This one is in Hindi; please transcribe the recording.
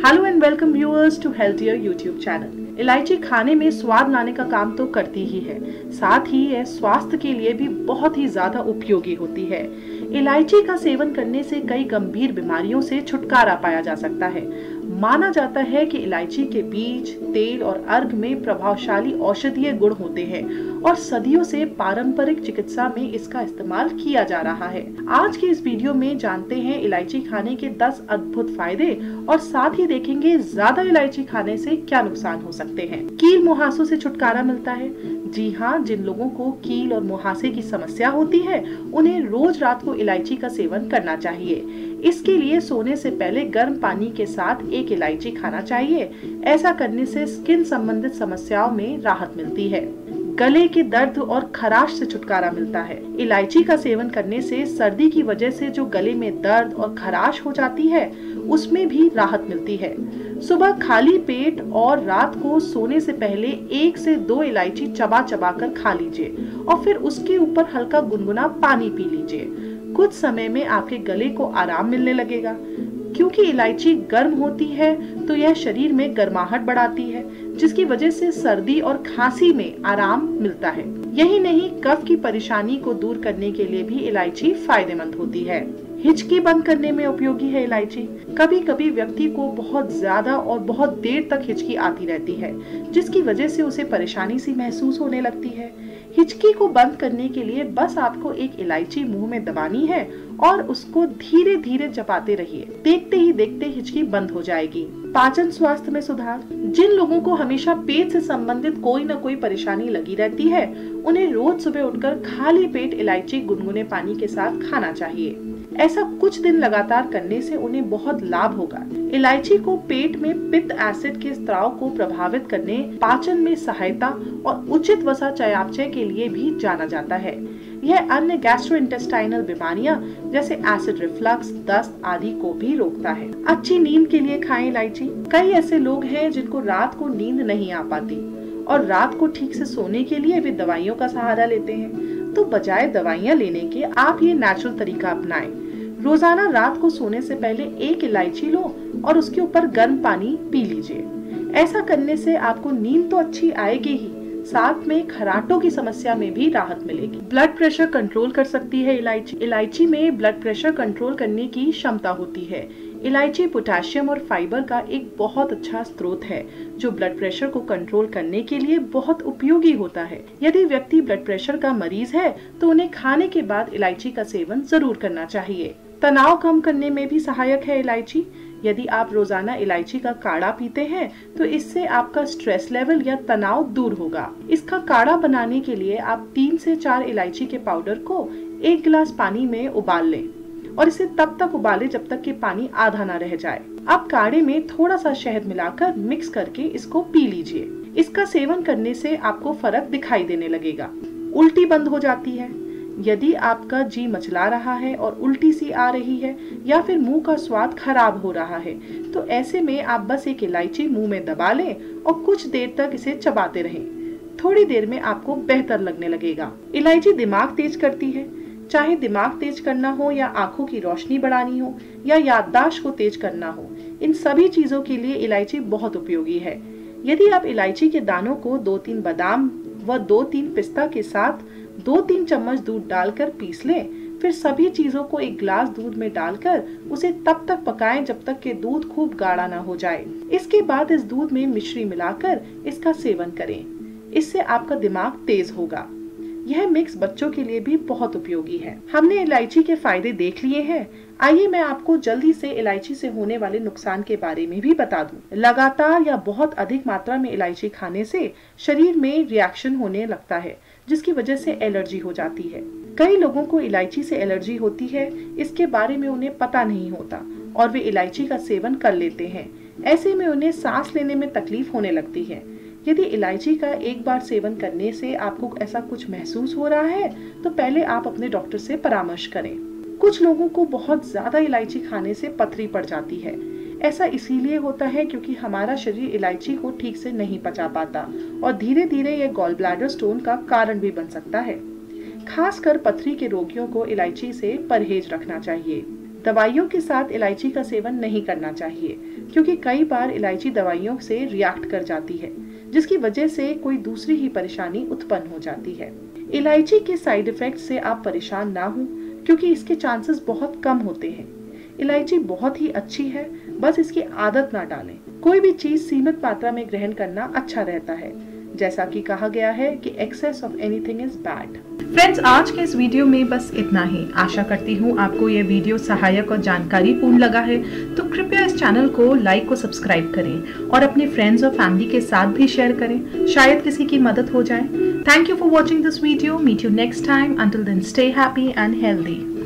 Hello and welcome viewers to healthier YouTube channel. इलायची खाने में स्वाद लाने का काम तो करती ही है, साथ ही यह स्वास्थ्य के लिए भी बहुत ही ज्यादा उपयोगी होती है। इलायची का सेवन करने से कई गंभीर बीमारियों से छुटकारा पाया जा सकता है। माना जाता है कि इलायची के बीज, तेल और अर्क में प्रभावशाली औषधीय गुण होते हैं और सदियों से पारंपरिक चिकित्सा में इसका इस्तेमाल किया जा रहा है। आज की इस वीडियो में जानते हैं इलायची खाने के 10 अद्भुत फायदे और साथ ही देखेंगे ज्यादा इलायची खाने से क्या नुकसान हो सकते हैं। कील मुहासों से छुटकारा मिलता है। जी हाँ, जिन लोगों को कील और मुहासे की समस्या होती है उन्हें रोज रात को इलायची का सेवन करना चाहिए। इसके लिए सोने से पहले गर्म पानी के साथ एक इलायची खाना चाहिए। ऐसा करने से स्किन संबंधित समस्याओं में राहत मिलती है। गले के दर्द और खराश से छुटकारा मिलता है। इलायची का सेवन करने से सर्दी की वजह से जो गले में दर्द और खराश हो जाती है उसमें भी राहत मिलती है। सुबह खाली पेट और रात को सोने से पहले 1 से 2 इलायची चबा चबा कर खा लीजिए और फिर उसके ऊपर हल्का गुनगुना पानी पी लीजिए। कुछ समय में आपके गले को आराम मिलने लगेगा। क्योंकि इलायची गर्म होती है तो यह शरीर में गर्माहट बढ़ाती है, जिसकी वजह से सर्दी और खांसी में आराम मिलता है। यही नहीं, कफ की परेशानी को दूर करने के लिए भी इलायची फायदेमंद होती है। हिचकी बंद करने में उपयोगी है इलायची। कभी कभी व्यक्ति को बहुत ज्यादा और बहुत देर तक हिचकी आती रहती है, जिसकी वजह से उसे परेशानी सी महसूस होने लगती है। हिचकी को बंद करने के लिए बस आपको एक इलायची मुंह में दबानी है और उसको धीरे धीरे चबाते रहिए। देखते ही देखते हिचकी बंद हो जाएगी। पाचन स्वास्थ्य में सुधार। जिन लोगों को हमेशा पेट से संबंधित कोई न कोई परेशानी लगी रहती है उन्हें रोज सुबह उठकर खाली पेट इलायची गुनगुने पानी के साथ खाना चाहिए। ऐसा कुछ दिन लगातार करने से उन्हें बहुत लाभ होगा। इलायची को पेट में पित्त एसिड के स्राव को प्रभावित करने, पाचन में सहायता और उचित वसा चयापचय के लिए भी जाना जाता है। यह अन्य गैस्ट्रोइंटेस्टाइनल बीमारियां जैसे एसिड रिफ्लक्स, दस्त आदि को भी रोकता है। अच्छी नींद के लिए खाएं इलायची। कई ऐसे लोग हैं जिनको रात को नींद नहीं आ पाती और रात को ठीक से सोने के लिए वे दवाइयों का सहारा लेते हैं। तो बजाय दवाइयां लेने के आप ये नेचुरल तरीका अपनाएं। रोजाना रात को सोने से पहले एक इलायची लो और उसके ऊपर गर्म पानी पी लीजिए। ऐसा करने से आपको नींद तो अच्छी आएगी ही, साथ में खराटों की समस्या में भी राहत मिलेगी। ब्लड प्रेशर कंट्रोल कर सकती है इलायची। इलायची में ब्लड प्रेशर कंट्रोल करने की क्षमता होती है। इलायची पोटेशियम और फाइबर का एक बहुत अच्छा स्रोत है जो ब्लड प्रेशर को कंट्रोल करने के लिए बहुत उपयोगी होता है। यदि व्यक्ति ब्लड प्रेशर का मरीज है तो उन्हें खाने के बाद इलायची का सेवन जरूर करना चाहिए। तनाव कम करने में भी सहायक है इलायची। यदि आप रोजाना इलायची का काढ़ा पीते हैं तो इससे आपका स्ट्रेस लेवल या तनाव दूर होगा। इसका काढ़ा बनाने के लिए आप 3 से 4 इलायची के पाउडर को 1 गिलास पानी में उबाल लें और इसे तब तक उबालें जब तक कि पानी आधा ना रह जाए। अब काढ़े में थोड़ा सा शहद मिलाकर मिक्स करके इसको पी लीजिए। इसका सेवन करने से आपको फर्क दिखाई देने लगेगा। उल्टी बंद हो जाती है। यदि आपका जी मचला रहा है और उल्टी सी आ रही है या फिर मुंह का स्वाद खराब हो रहा है तो ऐसे में आप बस एक इलायची मुंह में दबा लें और कुछ देर तक इसे चबाते रहें। थोड़ी देर में आपको बेहतर लगने लगेगा। इलायची दिमाग तेज करती है। चाहे दिमाग तेज करना हो या आंखों की रोशनी बढ़ानी हो या याददाश्त को तेज करना हो, इन सभी चीजों के लिए इलायची बहुत उपयोगी है। यदि आप इलायची के दानों को 2-3 बादाम व 2-3 पिस्ता के साथ 2-3 चम्मच दूध डालकर पीस लें, फिर सभी चीजों को एक गिलास दूध में डालकर उसे तब तक पकाएं जब तक कि दूध खूब गाढ़ा ना हो जाए। इसके बाद इस दूध में मिश्री मिलाकर इसका सेवन करें। इससे आपका दिमाग तेज होगा। यह मिक्स बच्चों के लिए भी बहुत उपयोगी है। हमने इलायची के फायदे देख लिए हैं। आइए मैं आपको जल्दी से इलायची से होने वाले नुकसान के बारे में भी बता दूं। लगातार या बहुत अधिक मात्रा में इलायची खाने से शरीर में रिएक्शन होने लगता है, जिसकी वजह से एलर्जी हो जाती है। कई लोगों को इलायची से एलर्जी होती है, इसके बारे में उन्हें पता नहीं होता और वे इलायची का सेवन कर लेते हैं। ऐसे में उन्हें सांस लेने में तकलीफ होने लगती है। यदि इलायची का एक बार सेवन करने से आपको ऐसा कुछ महसूस हो रहा है तो पहले आप अपने डॉक्टर से परामर्श करें। कुछ लोगों को बहुत ज्यादा इलायची खाने से पथरी पड़ जाती है। ऐसा इसीलिए होता है क्योंकि हमारा शरीर इलायची को ठीक से नहीं पचा पाता और धीरे धीरे यह गॉल ब्लैडर स्टोन का कारण भी बन सकता है। खासकर पथरी के रोगियों को इलायची से परहेज रखना चाहिए। दवाइयों के साथ इलायची का सेवन नहीं करना चाहिए, क्योंकि कई बार इलायची दवाइयों से रिएक्ट कर जाती है, जिसकी वजह से कोई दूसरी ही परेशानी उत्पन्न हो जाती है। इलायची के साइड इफेक्ट से आप परेशान ना हो, क्योंकि इसके चांसेस बहुत कम होते हैं। इलायची बहुत ही अच्छी है, बस इसकी आदत ना डालें। कोई भी चीज सीमित मात्रा में ग्रहण करना अच्छा रहता है। जैसा कि कहा गया है कि excess of anything is bad. Friends, आज के इस वीडियो में बस इतना ही। आशा करती हूँ आपको ये वीडियो सहायक और जानकारी पूर्ण लगा है, तो कृपया इस चैनल को लाइक और सब्सक्राइब करें और अपने फ्रेंड्स और फैमिली के साथ भी शेयर करें, शायद किसी की मदद हो जाए। Thank you for watching this video. Meet you next time. Until then stay happy and healthy.